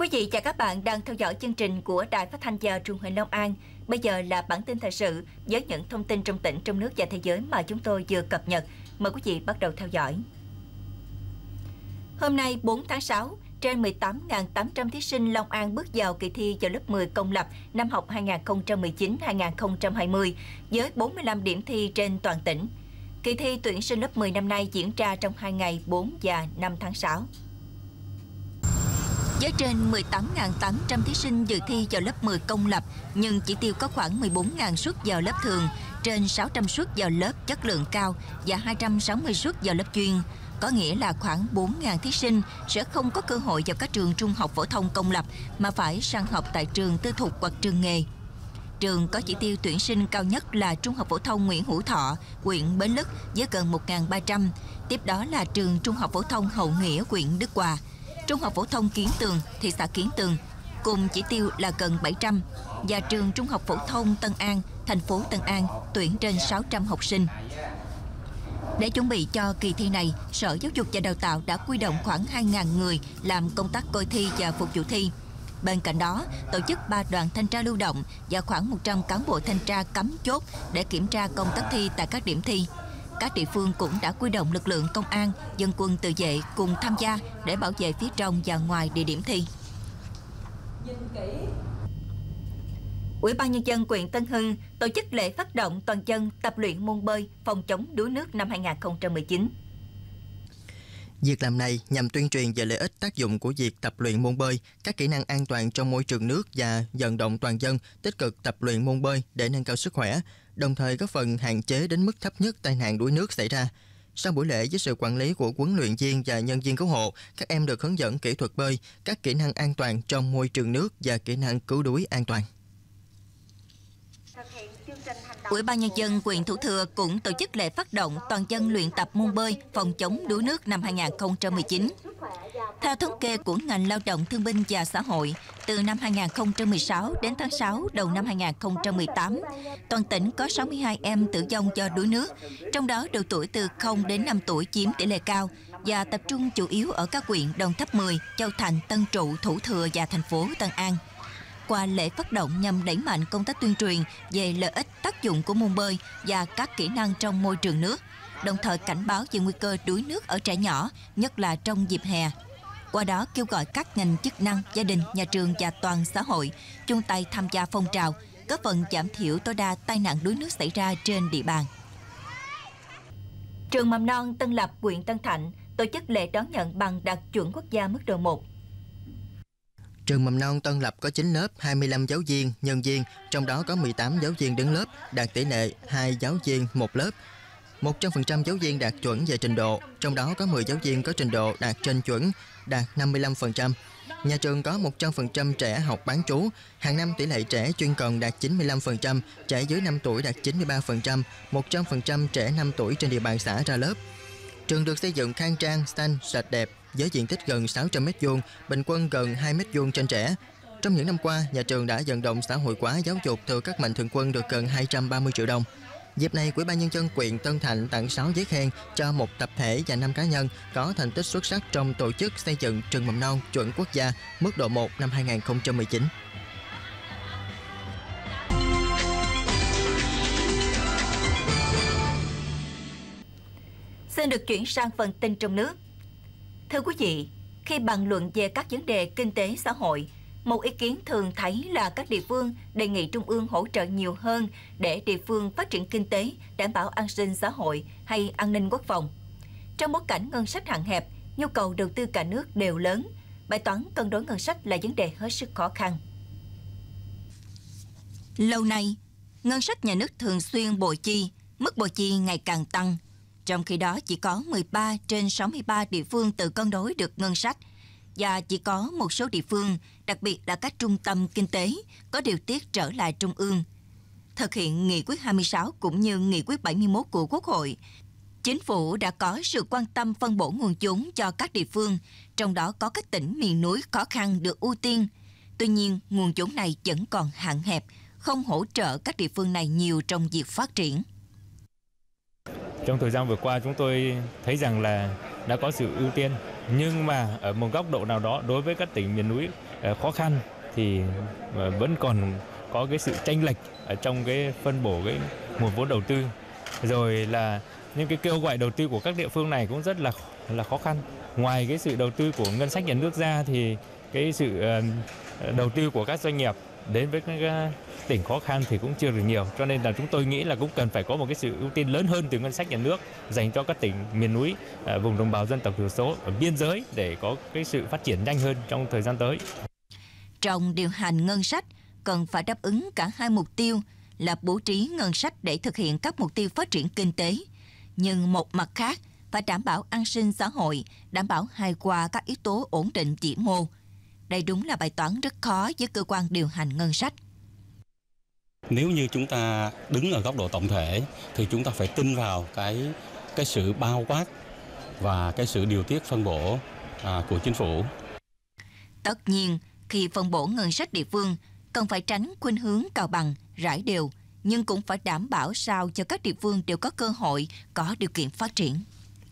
Quý vị và các bạn đang theo dõi chương trình của Đài Phát thanh và Truyền hình Long An. Bây giờ là bản tin thời sự với những thông tin trong tỉnh, trong nước và thế giới mà chúng tôi vừa cập nhật. Mời quý vị bắt đầu theo dõi. Hôm nay 4 tháng 6, trên 18.800 thí sinh Long An bước vào kỳ thi vào lớp 10 công lập năm học 2019-2020 với 45 điểm thi trên toàn tỉnh. Kỳ thi tuyển sinh lớp 10 năm nay diễn ra trong 2 ngày 4 và 5 tháng 6. Với trên 18.800 thí sinh dự thi vào lớp 10 công lập, nhưng chỉ tiêu có khoảng 14.000 suất vào lớp thường, trên 600 suất vào lớp chất lượng cao và 260 suất vào lớp chuyên. Có nghĩa là khoảng 4.000 thí sinh sẽ không có cơ hội vào các trường trung học phổ thông công lập mà phải sang học tại trường tư thục hoặc trường nghề. Trường có chỉ tiêu tuyển sinh cao nhất là Trung học phổ thông Nguyễn Hữu Thọ, huyện Bến Lức với gần 1.300. Tiếp đó là trường Trung học phổ thông Hậu Nghĩa, huyện Đức Hòa. Trung học phổ thông Kiến Tường, thị xã Kiến Tường, cùng chỉ tiêu là gần 700. Và trường Trung học phổ thông Tân An, thành phố Tân An, tuyển trên 600 học sinh. Để chuẩn bị cho kỳ thi này, Sở Giáo dục và Đào tạo đã huy động khoảng 2.000 người làm công tác coi thi và phục vụ thi. Bên cạnh đó, tổ chức 3 đoàn thanh tra lưu động và khoảng 100 cán bộ thanh tra cắm chốt để kiểm tra công tác thi tại các điểm thi. Các địa phương cũng đã huy động lực lượng công an, dân quân tự vệ cùng tham gia để bảo vệ phía trong và ngoài địa điểm thi. Ủy ban Nhân dân huyện Tân Hưng tổ chức lễ phát động toàn dân tập luyện môn bơi phòng chống đuối nước năm 2019. Việc làm này nhằm tuyên truyền về lợi ích tác dụng của việc tập luyện môn bơi, các kỹ năng an toàn trong môi trường nước và vận động toàn dân tích cực tập luyện môn bơi để nâng cao sức khỏe, đồng thời góp phần hạn chế đến mức thấp nhất tai nạn đuối nước xảy ra. Sau buổi lễ với sự quản lý của huấn luyện viên và nhân viên cứu hộ, các em được hướng dẫn kỹ thuật bơi, các kỹ năng an toàn trong môi trường nước và kỹ năng cứu đuối an toàn. Ủy ban Nhân dân huyện Thủ Thừa cũng tổ chức lễ phát động toàn dân luyện tập môn bơi phòng chống đuối nước năm 2019. Theo thống kê của ngành lao động thương binh và xã hội, từ năm 2016 đến tháng 6 đầu năm 2018, toàn tỉnh có 62 em tử vong do đuối nước, trong đó độ tuổi từ 0 đến 5 tuổi chiếm tỷ lệ cao và tập trung chủ yếu ở các huyện Đồng Tháp 10, Châu Thành, Tân Trụ, Thủ Thừa và thành phố Tân An. Qua lễ phát động nhằm đẩy mạnh công tác tuyên truyền về lợi ích tác dụng của môn bơi và các kỹ năng trong môi trường nước, đồng thời cảnh báo về nguy cơ đuối nước ở trẻ nhỏ, nhất là trong dịp hè. Qua đó kêu gọi các ngành chức năng, gia đình, nhà trường và toàn xã hội chung tay tham gia phong trào, góp phần giảm thiểu tối đa tai nạn đuối nước xảy ra trên địa bàn. Trường mầm non Tân Lập, huyện Tân Thạnh tổ chức lễ đón nhận bằng đạt chuẩn quốc gia mức độ 1. Trường mầm non Tân Lập có 9 lớp, 25 giáo viên, nhân viên, trong đó có 18 giáo viên đứng lớp, đạt tỷ lệ 2 giáo viên 1 lớp. 100% giáo viên đạt chuẩn về trình độ, trong đó có 10 giáo viên có trình độ đạt trên chuẩn, đạt 55%. Nhà trường có 100% trẻ học bán trú, hàng năm tỷ lệ trẻ chuyên cần đạt 95%, trẻ dưới 5 tuổi đạt 93%, 100% trẻ 5 tuổi trên địa bàn xã ra lớp. Trường được xây dựng khang trang, xanh, sạch đẹp, với diện tích gần 600 m², bình quân gần 2 m² trên trẻ. Trong những năm qua, nhà trường đã vận động xã hội hóa giáo dục từ các mạnh thường quân được gần 230 triệu đồng. Dịp này, Ủy ban Nhân dân huyện Tân Thạnh tặng 6 giấy khen cho 1 tập thể và 5 cá nhân có thành tích xuất sắc trong tổ chức xây dựng trường mầm non chuẩn quốc gia mức độ 1 năm 2019. Xin được chuyển sang phần tin trong nước. Thưa quý vị, khi bàn luận về các vấn đề kinh tế xã hội, một ý kiến thường thấy là các địa phương đề nghị Trung ương hỗ trợ nhiều hơn để địa phương phát triển kinh tế, đảm bảo an sinh xã hội hay an ninh quốc phòng. Trong bối cảnh ngân sách hạn hẹp, nhu cầu đầu tư cả nước đều lớn, bài toán cân đối ngân sách là vấn đề hết sức khó khăn. Lâu nay, ngân sách nhà nước thường xuyên bội chi, mức bội chi ngày càng tăng. Trong khi đó, chỉ có 13 trên 63 địa phương tự cân đối được ngân sách và chỉ có một số địa phương, đặc biệt là các trung tâm kinh tế, có điều tiết trở lại Trung ương. Thực hiện Nghị quyết 26 cũng như Nghị quyết 71 của Quốc hội, Chính phủ đã có sự quan tâm phân bổ nguồn vốn cho các địa phương, trong đó có các tỉnh miền núi khó khăn được ưu tiên. Tuy nhiên, nguồn vốn này vẫn còn hạn hẹp, không hỗ trợ các địa phương này nhiều trong việc phát triển. Trong thời gian vừa qua, chúng tôi thấy rằng là đã có sự ưu tiên, nhưng mà ở một góc độ nào đó, đối với các tỉnh miền núi khó khăn thì vẫn còn có cái sự chênh lệch ở trong cái phân bổ cái nguồn vốn đầu tư, rồi là những cái kêu gọi đầu tư của các địa phương này cũng rất là khó khăn. Ngoài cái sự đầu tư của ngân sách nhà nước ra thì cái sự đầu tư của các doanh nghiệp đến với các tỉnh khó khăn thì cũng chưa được nhiều, cho nên là chúng tôi nghĩ là cũng cần phải có một cái sự ưu tiên lớn hơn từ ngân sách nhà nước dành cho các tỉnh miền núi, vùng đồng bào dân tộc thiểu số ở biên giới để có cái sự phát triển nhanh hơn trong thời gian tới. Trong điều hành ngân sách cần phải đáp ứng cả hai mục tiêu là bố trí ngân sách để thực hiện các mục tiêu phát triển kinh tế, nhưng một mặt khác phải đảm bảo an sinh xã hội, đảm bảo hài hòa các yếu tố ổn định vĩ mô. Đây đúng là bài toán rất khó với cơ quan điều hành ngân sách. Nếu như chúng ta đứng ở góc độ tổng thể thì chúng ta phải tin vào cái sự bao quát và cái sự điều tiết phân bổ của chính phủ. Tất nhiên, khi phân bổ ngân sách địa phương, cần phải tránh khuynh hướng cào bằng, rải đều, nhưng cũng phải đảm bảo sao cho các địa phương đều có cơ hội, có điều kiện phát triển.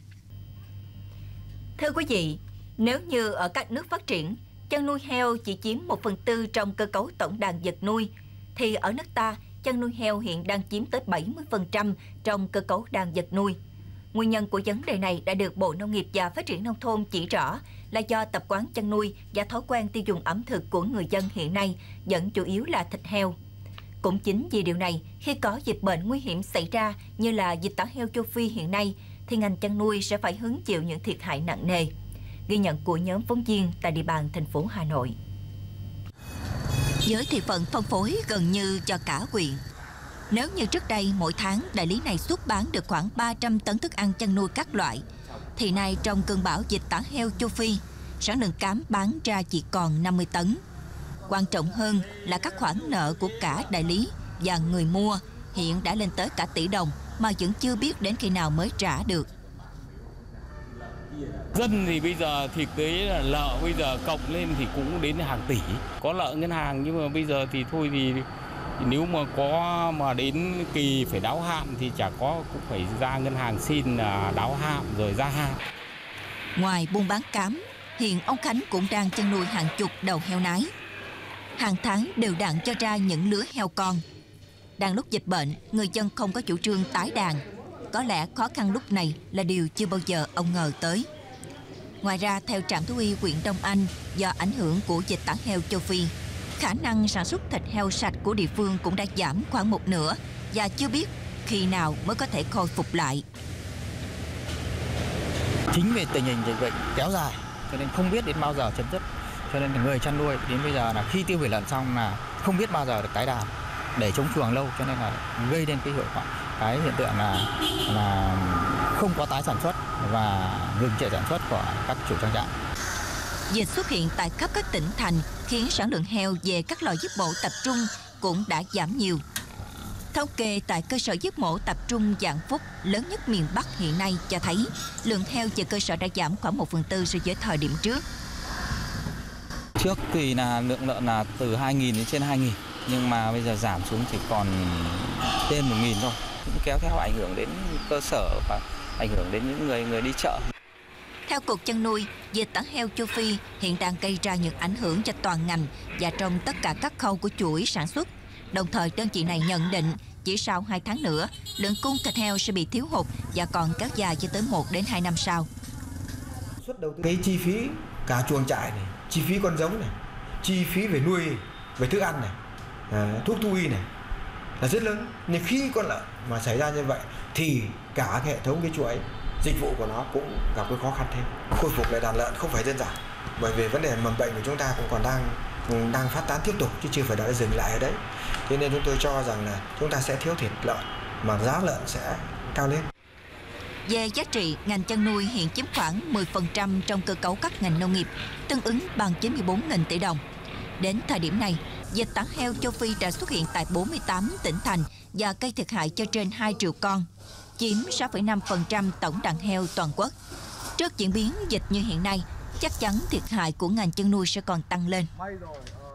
Thưa quý vị, nếu như ở các nước phát triển, chăn nuôi heo chỉ chiếm 1/4 trong cơ cấu tổng đàn vật nuôi, thì ở nước ta, chăn nuôi heo hiện đang chiếm tới 70% trong cơ cấu đàn vật nuôi. Nguyên nhân của vấn đề này đã được Bộ Nông nghiệp và Phát triển Nông thôn chỉ rõ là do tập quán chăn nuôi và thói quen tiêu dùng ẩm thực của người dân hiện nay vẫn chủ yếu là thịt heo. Cũng chính vì điều này, khi có dịch bệnh nguy hiểm xảy ra như là dịch tả heo châu Phi hiện nay, thì ngành chăn nuôi sẽ phải hứng chịu những thiệt hại nặng nề. Ghi nhận của nhóm phóng viên tại địa bàn thành phố Hà Nội. Với thị phần phân phối gần như cho cả huyện. Nếu như trước đây mỗi tháng đại lý này xuất bán được khoảng 300 tấn thức ăn chăn nuôi các loại, thì nay trong cơn bão dịch tả heo châu Phi, sản lượng cám bán ra chỉ còn 50 tấn. Quan trọng hơn là các khoản nợ của cả đại lý và người mua hiện đã lên tới cả tỷ đồng mà vẫn chưa biết đến khi nào mới trả được. Dân thì bây giờ thực tế là nợ bây giờ cộng lên thì cũng đến hàng tỷ. Có nợ ngân hàng nhưng mà bây giờ thì thôi thì nếu mà có mà đến kỳ phải đáo hạn thì chả có, cũng phải ra ngân hàng xin đáo hạn rồi gia hạn. Ngoài buôn bán cám, hiện ông Khánh cũng đang chăn nuôi hàng chục đầu heo nái. Hàng tháng đều đặn cho ra những lứa heo con. Đang lúc dịch bệnh, người dân không có chủ trương tái đàn. Có lẽ khó khăn lúc này là điều chưa bao giờ ông ngờ tới. Ngoài ra, theo trạm thú y huyện Đông Anh, do ảnh hưởng của dịch tả heo châu Phi, khả năng sản xuất thịt heo sạch của địa phương cũng đã giảm khoảng một nửa và chưa biết khi nào mới có thể khôi phục lại. Chính vì tình hình dịch bệnh kéo dài cho nên không biết đến bao giờ chấm dứt, cho nên người chăn nuôi đến bây giờ là khi tiêu hủy lợn xong là không biết bao giờ được tái đàn để chống chuồng lâu, cho nên là gây nên cái hiện tượng là không có tái sản xuất và ngừng trệ sản xuất của các chủ trang trại. Dịch xuất hiện tại khắp các tỉnh thành khiến sản lượng heo về các lò giết mổ tập trung cũng đã giảm nhiều. Thống kê tại cơ sở giết mổ tập trung Vạn Phúc lớn nhất miền Bắc hiện nay cho thấy lượng heo về cơ sở đã giảm khoảng 1/4 so với thời điểm trước. Trước thì là lượng lợn là từ 2.000 đến trên 2.000, nhưng mà bây giờ giảm xuống chỉ còn trên 1.000 thôi. Cũng kéo theo ảnh hưởng đến cơ sở và ảnh hưởng đến những người đi chợ. Theo Cục Chăn nuôi, dịch tả heo châu Phi hiện đang gây ra những ảnh hưởng cho toàn ngành và trong tất cả các khâu của chuỗi sản xuất. Đồng thời, đơn vị này nhận định chỉ sau 2 tháng nữa, lượng cung thịt heo sẽ bị thiếu hụt và còn kéo dài cho tới 1 đến 2 năm sau. Cái chi phí cả chuồng trại này, chi phí con giống này, chi phí về nuôi, về thức ăn này, thuốc thú y này là rất lớn. Nhưng khi con lợn mà xảy ra như vậy thì cả cái hệ thống cái chuỗi dịch vụ của nó cũng gặp cái khó khăn thêm. Khôi phục lại đàn lợn không phải đơn giản, bởi vì vấn đề mầm bệnh của chúng ta cũng còn đang phát tán tiếp tục chứ chưa phải đã dừng lại ở đấy. Thế nên chúng tôi cho rằng là chúng ta sẽ thiếu thịt lợn mà giá lợn sẽ cao lên. Về giá trị, ngành chăn nuôi hiện chiếm khoảng 10% trong cơ cấu các ngành nông nghiệp, tương ứng bằng 94.000 tỷ đồng. Đến thời điểm này, dịch tả heo châu Phi đã xuất hiện tại 48 tỉnh thành và gây thiệt hại cho trên 2 triệu con, chiếm 6,5% tổng đàn heo toàn quốc. Trước diễn biến dịch như hiện nay, chắc chắn thiệt hại của ngành chăn nuôi sẽ còn tăng lên.